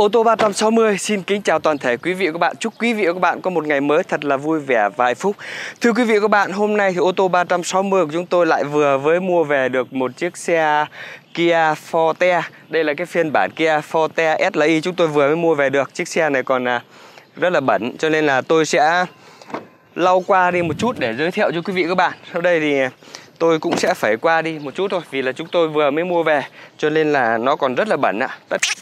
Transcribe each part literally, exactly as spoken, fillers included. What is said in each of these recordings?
Ô tô ba trăm sáu mươi xin kính chào toàn thể quý vị và các bạn. Chúc quý vị và các bạn có một ngày mới thật là vui vẻ và hạnh phúc. Thưa quý vị và các bạn, hôm nay thì ô tô ba trăm sáu mươi của chúng tôi lại vừa mới mua về được một chiếc xe Kia Forte. Đây là cái phiên bản Kia Forte ét lờ i chúng tôi vừa mới mua về được. Chiếc xe này còn rất là bẩn, cho nên là tôi sẽ lau qua đi một chút để giới thiệu cho quý vị và các bạn. Sau đây thì tôi cũng sẽ phải qua đi một chút thôi, vì là chúng tôi vừa mới mua về cho nên là nó còn rất là bẩn ạ.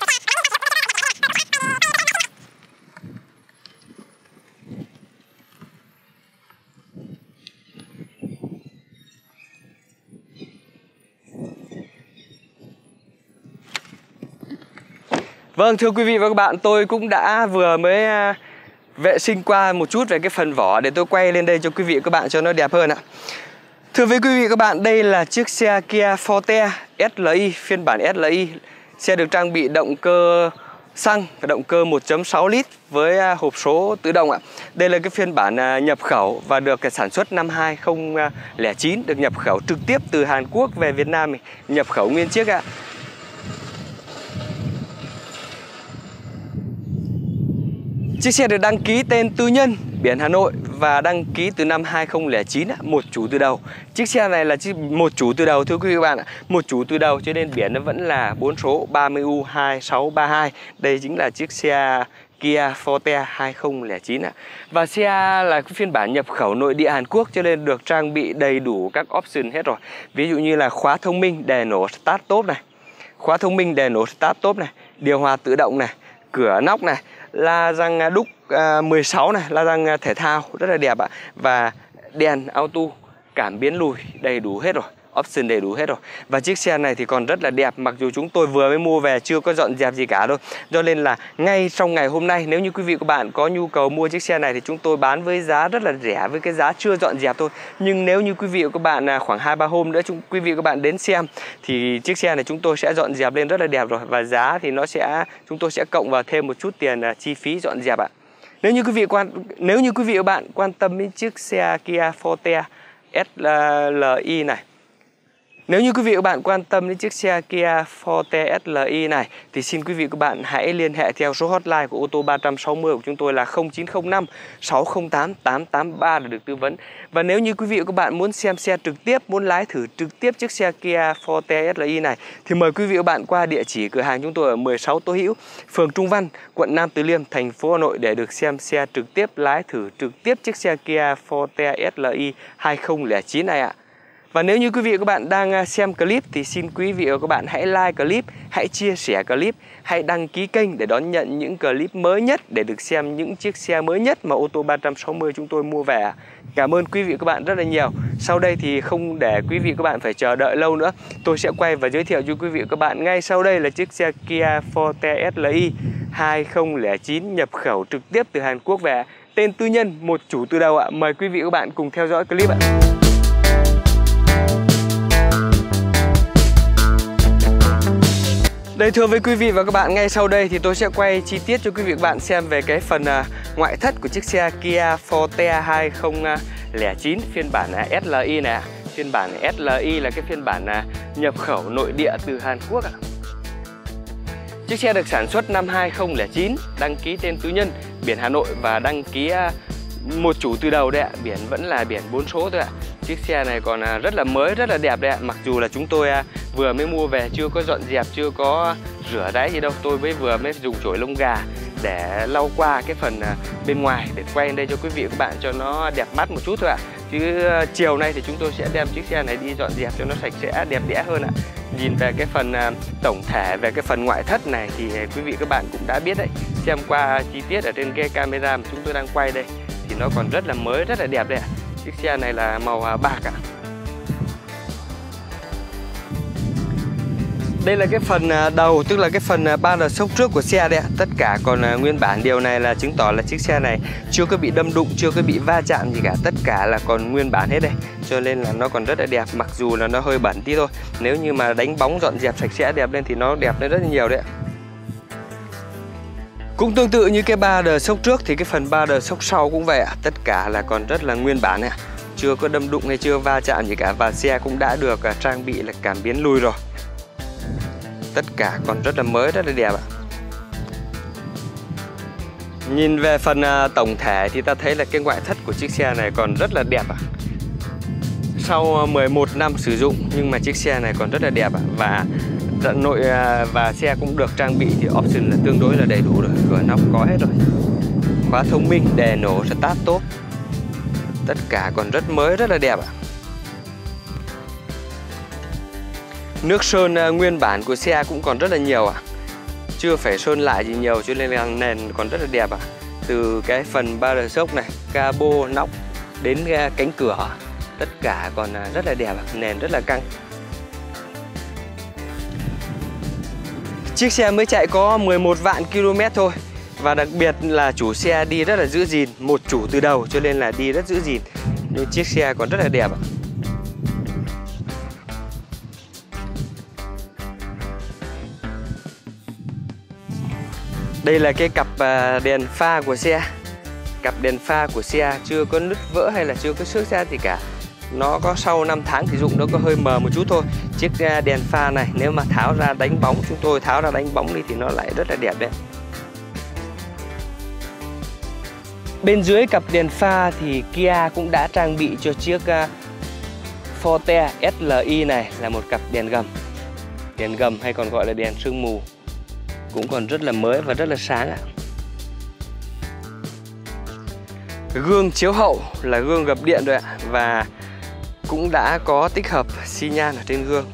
Vâng, thưa quý vị và các bạn, tôi cũng đã vừa mới vệ sinh qua một chút về cái phần vỏ để tôi quay lên đây cho quý vị và các bạn cho nó đẹp hơn ạ. Thưa với quý vị và các bạn, đây là chiếc xe Kia Forte ét lờ i, phiên bản ét lờ i. Xe được trang bị động cơ xăng và động cơ một chấm sáu lít với hộp số tự động ạ. Đây là cái phiên bản nhập khẩu và được sản xuất năm hai không không chín, được nhập khẩu trực tiếp từ Hàn Quốc về Việt Nam, nhập khẩu nguyên chiếc ạ. Chiếc xe được đăng ký tên tư nhân, biển Hà Nội và đăng ký từ năm hai không không chín, một chủ từ đầu. Chiếc xe này là chiếc một chủ từ đầu, thưa quý vị và các bạn ạ. Một chủ từ đầu cho nên biển nó vẫn là bốn số ba mươi U hai sáu ba hai. Đây chính là chiếc xe Kia Forte hai không không chín ạ. Và xe là cái phiên bản nhập khẩu nội địa Hàn Quốc cho nên được trang bị đầy đủ các option hết rồi. Ví dụ như là khóa thông minh đèn nổ start top này, khóa thông minh đèn nổ start top này, điều hòa tự động này, cửa nóc này, la răng đúc uh, mười sáu này, la răng thể thao rất là đẹp ạ. Và đèn auto, cảm biến lùi đầy đủ hết rồi, option đầy đủ hết rồi. Và chiếc xe này thì còn rất là đẹp, mặc dù chúng tôi vừa mới mua về chưa có dọn dẹp gì cả đâu. Cho nên là ngay trong ngày hôm nay, nếu như quý vị và các bạn có nhu cầu mua chiếc xe này thì chúng tôi bán với giá rất là rẻ, với cái giá chưa dọn dẹp thôi. Nhưng nếu như quý vị và các bạn khoảng hai ba hôm nữa chúng quý vị và các bạn đến xem thì chiếc xe này chúng tôi sẽ dọn dẹp lên rất là đẹp rồi, và giá thì nó sẽ chúng tôi sẽ cộng vào thêm một chút tiền chi phí dọn dẹp ạ. Nếu như quý vị quan nếu như quý vị và các bạn quan tâm đến chiếc xe Kia Forte ét lờ i này, Nếu như quý vị và các bạn quan tâm đến chiếc xe Kia Forte ét lờ i này thì xin quý vị và các bạn hãy liên hệ theo số hotline của ô tô ba trăm sáu mươi của chúng tôi là không chín không năm sáu không tám tám tám ba để được tư vấn. Và nếu như quý vị và các bạn muốn xem xe trực tiếp, muốn lái thử trực tiếp chiếc xe Kia Forte ét lờ i này thì mời quý vị và các bạn qua địa chỉ cửa hàng chúng tôi ở mười sáu Tô Hữu, phường Trung Văn, quận Nam Từ Liêm, thành phố Hà Nội để được xem xe trực tiếp, lái thử trực tiếp chiếc xe Kia Forte ét lờ i hai không không chín này ạ. Và nếu như quý vị và các bạn đang xem clip thì xin quý vị và các bạn hãy like clip, hãy chia sẻ clip, hãy đăng ký kênh để đón nhận những clip mới nhất để được xem những chiếc xe mới nhất mà ô tô ba trăm sáu mươi chúng tôi mua về. Cảm ơn quý vị và các bạn rất là nhiều. Sau đây thì không để quý vị và các bạn phải chờ đợi lâu nữa, tôi sẽ quay và giới thiệu cho quý vị và các bạn ngay sau đây là chiếc xe Kia Forte ét lờ i hai không không chín nhập khẩu trực tiếp từ Hàn Quốc về, tên tư nhân, một chủ từ đầu ạ. Mời quý vị và các bạn cùng theo dõi clip ạ. Đây, thưa với quý vị và các bạn, ngay sau đây thì tôi sẽ quay chi tiết cho quý vị và các bạn xem về cái phần uh, ngoại thất của chiếc xe Kia Forte hai không không chín phiên bản uh, ét lờ i này. Phiên bản ét lờ i là cái phiên bản uh, nhập khẩu nội địa từ Hàn Quốc ạ. Chiếc xe được sản xuất năm hai không không chín, đăng ký tên tư nhân, biển Hà Nội và đăng ký uh, một chủ từ đầu đấy ạ, biển vẫn là biển bốn số thôi ạ. Chiếc xe này còn rất là mới, rất là đẹp đấy ạ. Mặc dù là chúng tôi vừa mới mua về, chưa có dọn dẹp, chưa có rửa ráy gì đâu. Tôi mới vừa mới dùng chổi lông gà để lau qua cái phần bên ngoài để quay lên đây cho quý vị và các bạn cho nó đẹp mắt một chút thôi ạ. Chứ chiều nay thì chúng tôi sẽ đem chiếc xe này đi dọn dẹp cho nó sạch sẽ, đẹp đẽ hơn ạ. Nhìn về cái phần tổng thể, về cái phần ngoại thất này thì quý vị các bạn cũng đã biết đấy. Xem qua chi tiết ở trên cái camera mà chúng tôi đang quay đây thì nó còn rất là mới, rất là đẹp đấy ạ. Chiếc xe này là màu bạc ạ. Đây là cái phần đầu, tức là cái phần ba đờ sốc trước của xe đây ạ. Tất cả còn nguyên bản, điều này là chứng tỏ là chiếc xe này chưa có bị đâm đụng, chưa có bị va chạm gì cả. Tất cả là còn nguyên bản hết đây. Cho nên là nó còn rất là đẹp, mặc dù là nó hơi bẩn tí thôi. Nếu như mà đánh bóng dọn dẹp sạch sẽ đẹp lên thì nó đẹp lên rất là nhiều đấy ạ. Cũng tương tự như cái ba đờ sốc trước thì cái phần ba đờ sốc sau cũng vậy ạ. Tất cả là còn rất là nguyên bản này, chưa có đâm đụng hay chưa va chạm gì cả. Và xe cũng đã được trang bị là cảm biến lùi rồi. Tất cả còn rất là mới, rất là đẹp ạ. Nhìn về phần uh, tổng thể thì ta thấy là cái ngoại thất của chiếc xe này còn rất là đẹp ạ. Sau mười một năm sử dụng nhưng mà chiếc xe này còn rất là đẹp ạ. Và nội uh, và xe cũng được trang bị thì option là tương đối là đầy đủ rồi. Cửa nóc có hết rồi. Khóa thông minh, đè nổ, start tốt. Tất cả còn rất mới, rất là đẹp ạ. Nước sơn uh, nguyên bản của xe cũng còn rất là nhiều ạ. Chưa phải sơn lại gì nhiều cho nên là nền còn rất là đẹp ạ. Từ cái phần ba đờ sốc này, cabo, nóc đến uh, cánh cửa, tất cả còn uh, rất là đẹp ạ. Nền rất là căng. Chiếc xe mới chạy có mười một vạn ki lô mét thôi. Và đặc biệt là chủ xe đi rất là giữ gìn, một chủ từ đầu cho nên là đi rất giữ gìn. Nhưng chiếc xe còn rất là đẹp ạ. Đây là cái cặp đèn pha của xe. Cặp đèn pha của xe chưa có nứt vỡ hay là chưa có xước ra gì cả. Nó có sau năm tháng sử dụng nó có hơi mờ một chút thôi. Chiếc đèn pha này nếu mà tháo ra đánh bóng, chúng tôi tháo ra đánh bóng đi thì nó lại rất là đẹp đấy. Bên dưới cặp đèn pha thì Kia cũng đã trang bị cho chiếc Forte ét lờ i này là một cặp đèn gầm. Đèn gầm hay còn gọi là đèn sương mù. Cũng còn rất là mới và rất là sáng ạ. Gương chiếu hậu là gương gập điện rồi ạ. Và cũng đã có tích hợp xi nhan ở trên gương.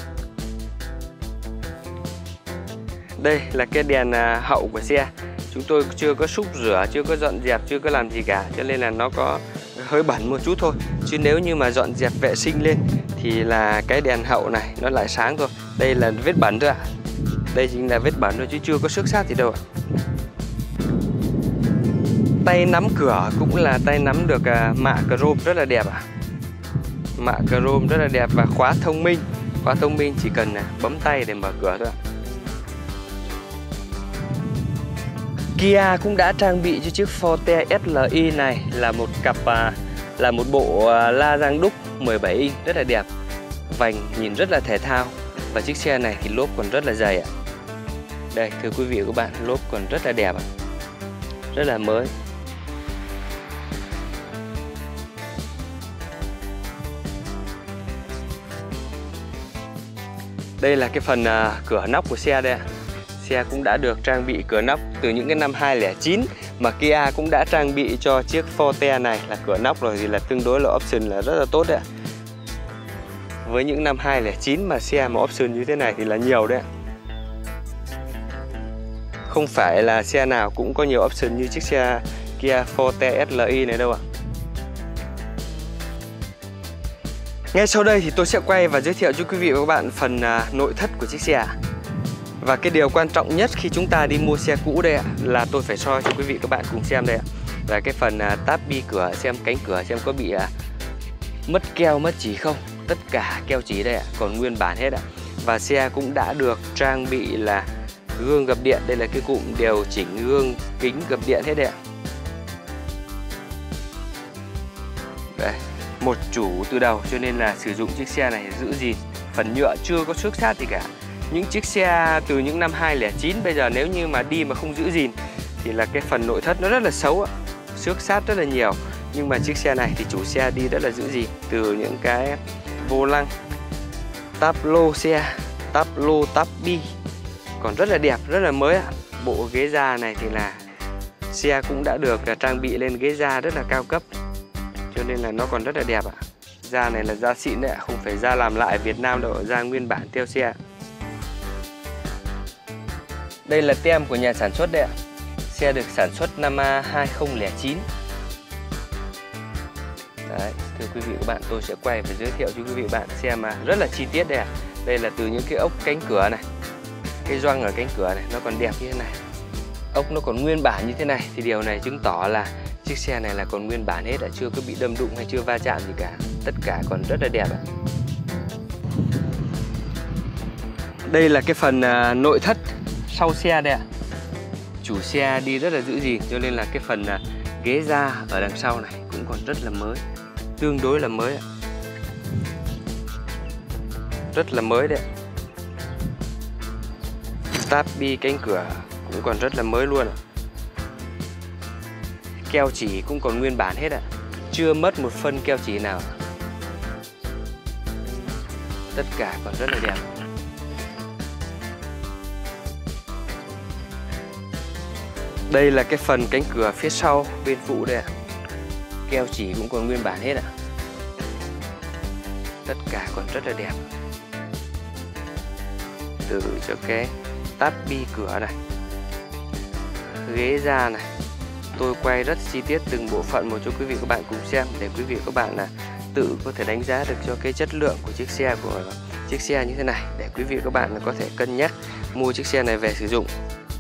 Đây là cái đèn hậu của xe. Chúng tôi chưa có xúc rửa, chưa có dọn dẹp, chưa có làm gì cả. Cho nên là nó có hơi bẩn một chút thôi. Chứ nếu như mà dọn dẹp vệ sinh lên thì là cái đèn hậu này nó lại sáng thôi. Đây là vết bẩn thôi ạ. Đây chính là vết bẩn thôi chứ chưa có xước sát gì đâu ạ. Tay nắm cửa cũng là tay nắm được mạ chrome rất là đẹp ạ. Mạ chrome rất là đẹp và khóa thông minh. Khóa thông minh chỉ cần bấm tay để mở cửa thôi ạ. Kia cũng đã trang bị cho chiếc Forte ét lờ i này là một cặp là một bộ la răng đúc mười bảy inch rất là đẹp. Vành nhìn rất là thể thao. Và chiếc xe này thì lốp còn rất là dày ạ. Đây thưa quý vị và các bạn, lốp còn rất là đẹp ạ. Rất là mới. Đây là cái phần uh, cửa nóc của xe đây ạ. Xe cũng đã được trang bị cửa nóc từ những cái năm hai không không chín mà Kia cũng đã trang bị cho chiếc Forte này là cửa nóc rồi thì là tương đối là option là rất là tốt đấy ạ. Với những năm hai không không chín mà xe mà option như thế này thì là nhiều đấy ạ. Không phải là xe nào cũng có nhiều option như chiếc xe Kia Forte ét lờ i này đâu ạ. Ngay sau đây thì tôi sẽ quay và giới thiệu cho quý vị và các bạn phần uh, nội thất của chiếc xe. Và cái điều quan trọng nhất khi chúng ta đi mua xe cũ đây ạ là tôi phải soi cho quý vị và các bạn cùng xem đây ạ. Là cái phần uh, táp bi cửa, xem cánh cửa xem có bị uh, mất keo mất chỉ không. Tất cả keo chỉ đây ạ, còn nguyên bản hết ạ. Và xe cũng đã được trang bị là gương gập điện. Đây là cái cụm điều chỉnh gương kính gập điện hết đây ạ. Đây, một chủ từ đầu cho nên là sử dụng chiếc xe này giữ gìn. Phần nhựa chưa có xước sát gì cả. Những chiếc xe từ những năm hai không không chín bây giờ nếu như mà đi mà không giữ gìn thì là cái phần nội thất nó rất là xấu ạ. Xước sát rất là nhiều. Nhưng mà chiếc xe này thì chủ xe đi rất là giữ gìn. Từ những cái vô lăng, táp lô xe, táp lô, táp bi còn rất là đẹp, rất là mới ạ. Bộ ghế da này thì là xe cũng đã được trang bị lên ghế da rất là cao cấp. Cho nên là nó còn rất là đẹp ạ. Da này là da xịn đấy ạ, không phải da làm lại Việt Nam đâu, da nguyên bản theo xe. Đây là tem của nhà sản xuất đấy ạ. Xe được sản xuất năm hai không không chín. Đấy, thưa quý vị và các bạn, tôi sẽ quay và giới thiệu cho quý vị và bạn xem mà rất là chi tiết đây ạ. Đây là từ những cái ốc cánh cửa này, cái gioăng ở cánh cửa này nó còn đẹp như thế này. Ốc nó còn nguyên bản như thế này thì điều này chứng tỏ là chiếc xe này là còn nguyên bản hết ạ, chưa có bị đâm đụng hay chưa va chạm gì cả. Tất cả còn rất là đẹp ạ. Đây là cái phần uh, nội thất sau xe đây ạ. Chủ xe đi rất là giữ gìn cho nên là cái phần uh, ghế da ở đằng sau này cũng còn rất là mới, tương đối là mới ạ. Rất là mới đấy. Táp bi cánh cửa cũng còn rất là mới luôn ạ. Keo chỉ cũng còn nguyên bản hết ạ. Chưa mất một phân keo chỉ nào. Tất cả còn rất là đẹp. Đây là cái phần cánh cửa phía sau bên phụ đây ạ. Keo chỉ cũng còn nguyên bản hết ạ. Tất cả còn rất là đẹp. Từ cho cái táp bi cửa này, ghế da này, tôi quay rất chi tiết từng bộ phận một cho quý vị các bạn cùng xem, để quý vị các bạn là tự có thể đánh giá được cho cái chất lượng của chiếc xe của chiếc xe như thế này, để quý vị các bạn có thể cân nhắc mua chiếc xe này về sử dụng.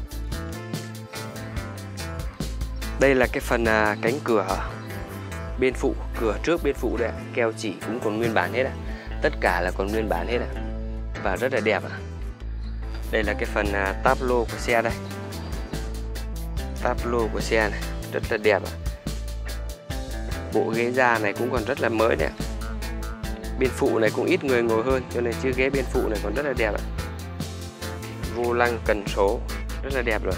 Đây là cái phần à, cánh cửa bên phụ, cửa trước bên phụ đây, keo chỉ cũng còn nguyên bản hết ạ. Tất cả là còn nguyên bản hết ạ. Và rất là đẹp ạ. Đây là cái phần à, táp lô của xe đây. Táp lô của xe này rất là đẹp ạ. Bộ ghế da này cũng còn rất là mới đấy. Bên phụ này cũng ít người ngồi hơn, cho nên chiếc ghế bên phụ này còn rất là đẹp ạ. Vô lăng cần số rất là đẹp rồi.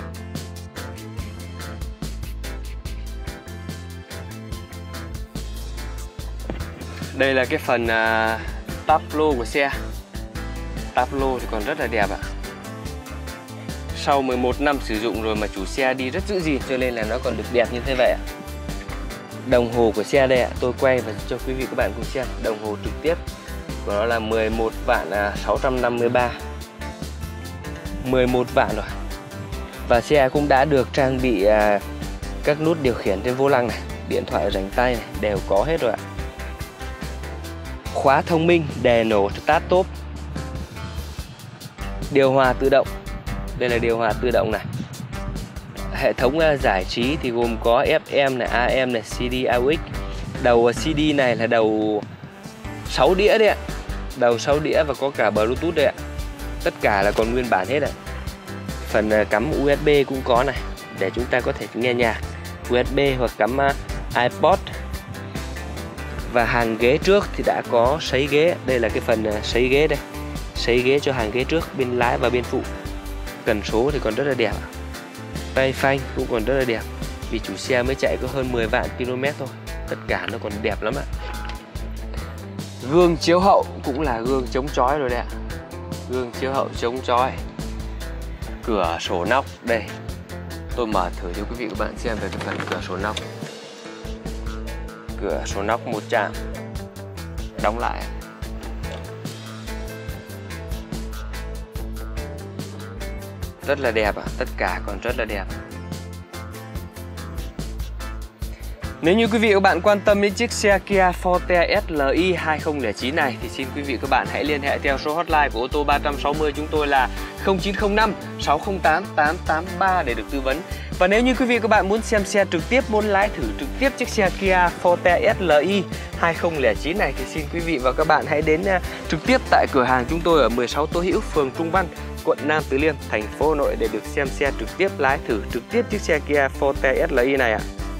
Đây là cái phần uh, táp lô của xe. Táp lô thì còn rất là đẹp ạ. Sau mười một năm sử dụng rồi mà chủ xe đi rất giữ gìn, cho nên là nó còn được đẹp như thế vậy ạ. Đồng hồ của xe đây ạ, tôi quay và cho quý vị các bạn cùng xem. Đồng hồ trực tiếp của nó là mười một vạn sáu trăm năm mươi ba, mười một vạn rồi. Và xe cũng đã được trang bị uh, các nút điều khiển trên vô lăng này, điện thoại rảnh tay này, đều có hết rồi ạ. Khóa thông minh, đèn nổ start top, điều hòa tự động. Đây là điều hòa tự động này. Hệ thống giải trí thì gồm có ép em này, a em này, xê đê, a u ích. Đầu xê đê này là đầu sáu đĩa đấy ạ. Đầu sáu đĩa và có cả Bluetooth đấy ạ. Tất cả là còn nguyên bản hết ạ. Phần cắm u ét bê cũng có này, để chúng ta có thể nghe nhạc u ét bê hoặc cắm iPod. Và hàng ghế trước thì đã có sấy ghế. Đây là cái phần sấy ghế đây. Sấy ghế cho hàng ghế trước, bên lái và bên phụ. Cần số thì còn rất là đẹp. Tay phanh cũng còn rất là đẹp, vì chủ xe mới chạy có hơn mười vạn ki lô mét thôi. Tất cả nó còn đẹp lắm ạ. Gương chiếu hậu cũng là gương chống chói rồi đấy ạ. Gương chiếu hậu chống chói. Cửa sổ nóc đây. Tôi mở thử cho quý vị các bạn xem về cái phần cửa sổ nóc. Cửa sổ nóc một chạm, đóng lại. Rất là đẹp ạ, tất cả còn rất là đẹp. Nếu như quý vị và các bạn quan tâm đến chiếc xe Kia Forte ét lờ i hai không không chín này thì xin quý vị và các bạn hãy liên hệ theo số hotline của ô tô ba trăm sáu mươi chúng tôi là không chín không năm sáu không tám tám tám ba để được tư vấn. Và nếu như quý vị và các bạn muốn xem xe trực tiếp, muốn lái thử trực tiếp chiếc xe Kia Forte ét lờ i hai không không chín này thì xin quý vị và các bạn hãy đến trực tiếp tại cửa hàng chúng tôi ở mười sáu Tô Hữu, phường Trung Văn, quận Nam Từ Liêm, thành phố Hà Nội để được xem xe trực tiếp, lái thử trực tiếp chiếc xe Kia Forte ét lờ i này ạ.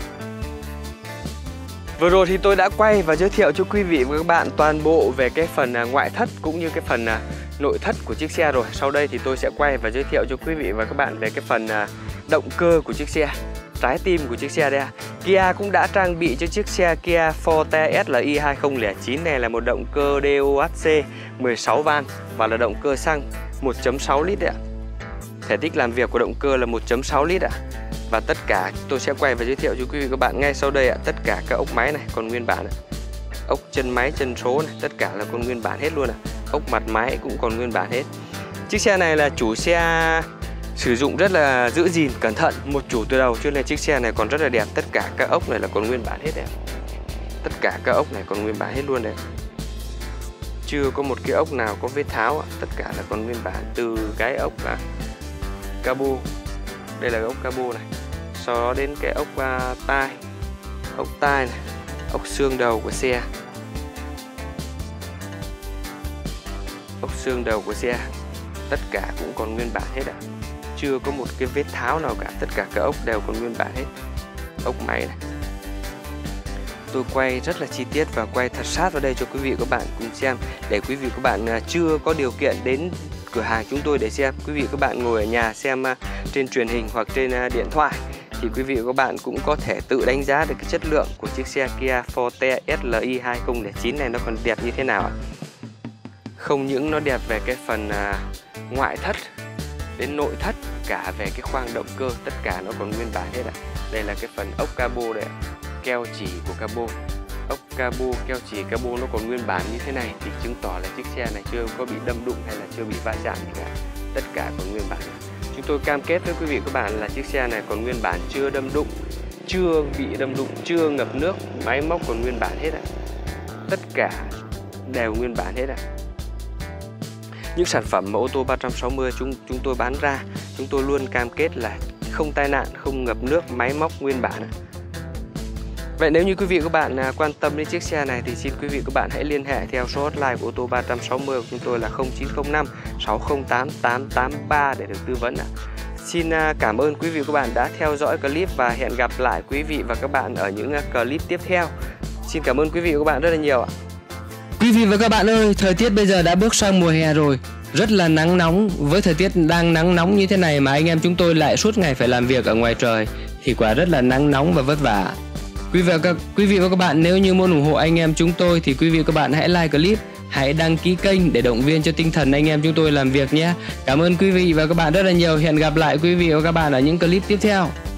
Vừa rồi thì tôi đã quay và giới thiệu cho quý vị và các bạn toàn bộ về cái phần ngoại thất cũng như cái phần nội thất của chiếc xe rồi. Sau đây thì tôi sẽ quay và giới thiệu cho quý vị và các bạn về cái phần động cơ của chiếc xe, trái tim của chiếc xe đây. Kia cũng đã trang bị cho chiếc xe Kia Forte ét lờ i hai không không chín này là một động cơ đê ô hát xê mười sáu van và là động cơ xăng một chấm sáu lít đấy ạ. Thể tích làm việc của động cơ là một chấm sáu lít ạ. Và tất cả tôi sẽ quay và giới thiệu cho quý vị các bạn ngay sau đây ạ. Tất cả các ốc máy này còn nguyên bản ạ. Ốc chân máy, chân số này, tất cả là còn nguyên bản hết luôn ạ. Ốc mặt máy cũng còn nguyên bản hết. Chiếc xe này là chủ xe sử dụng rất là giữ gìn, cẩn thận, một chủ từ đầu, cho nên chiếc xe này còn rất là đẹp. Tất cả các ốc này là còn nguyên bản hết đấy. Tất cả các ốc này còn nguyên bản hết luôn đấy. Chưa có một cái ốc nào có vết tháo ạ. Tất cả là còn nguyên bản, từ cái ốc à, cabo. Đây là ốc cabo này. Sau đó đến cái ốc uh, tai, ốc tai này, ốc xương đầu của xe, ốc xương đầu của xe, tất cả cũng còn nguyên bản hết ạ. Chưa có một cái vết tháo nào cả, tất cả các ốc đều còn nguyên bản hết. Ốc máy này. Tôi quay rất là chi tiết và quay thật sát vào đây cho quý vị các bạn cùng xem, để quý vị các bạn uh, chưa có điều kiện đến cửa hàng chúng tôi để xem, quý vị các bạn ngồi ở nhà xem uh, trên truyền hình hoặc trên uh, điện thoại thì quý vị và các bạn cũng có thể tự đánh giá được cái chất lượng của chiếc xe Kia Forte ét lờ i hai không không chín này nó còn đẹp như thế nào ạ. Không những nó đẹp về cái phần à, ngoại thất đến nội thất, cả về cái khoang động cơ, tất cả nó còn nguyên bản hết ạ. Đây là cái phần ốc cabo đây ạ, keo chỉ của cabo, ốc cabo, keo chỉ cabo nó còn nguyên bản như thế này thì chứng tỏ là chiếc xe này chưa có bị đâm đụng hay là chưa bị va chạm gì cả, tất cả còn nguyên bản. Chúng tôi cam kết với quý vị và các bạn là chiếc xe này còn nguyên bản, chưa đâm đụng, chưa bị đâm đụng, chưa ngập nước, máy móc còn nguyên bản hết ạ. Tất cả đều nguyên bản hết ạ. Những sản phẩm mà ô tô ba trăm sáu mươi chúng chúng tôi bán ra, chúng tôi luôn cam kết là không tai nạn, không ngập nước, máy móc nguyên bản. Vậy nếu như quý vị và các bạn quan tâm đến chiếc xe này thì xin quý vị và các bạn hãy liên hệ theo số hotline của ô tô ba trăm sáu mươi của chúng tôi là không chín không năm sáu không tám tám tám ba để được tư vấn ạ. Xin cảm ơn quý vị và các bạn đã theo dõi clip và hẹn gặp lại quý vị và các bạn ở những clip tiếp theo. Xin cảm ơn quý vị và các bạn rất là nhiều ạ. Quý vị và các bạn ơi, thời tiết bây giờ đã bước sang mùa hè rồi, rất là nắng nóng. Với thời tiết đang nắng nóng như thế này mà anh em chúng tôi lại suốt ngày phải làm việc ở ngoài trời thì quả rất là nắng nóng và vất vả. Quý vị và các, quý vị và các bạn nếu như muốn ủng hộ anh em chúng tôi thì quý vị và các bạn hãy like clip, hãy đăng ký kênh để động viên cho tinh thần anh em chúng tôi làm việc nhé. Cảm ơn quý vị và các bạn rất là nhiều. Hẹn gặp lại quý vị và các bạn ở những clip tiếp theo.